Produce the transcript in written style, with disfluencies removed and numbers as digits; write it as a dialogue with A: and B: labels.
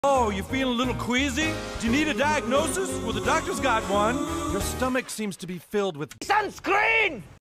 A: Oh, you feeling a little queasy? Do you need a diagnosis? Well, the doctor's got one. Your stomach seems to be filled with
B: Sunscreen!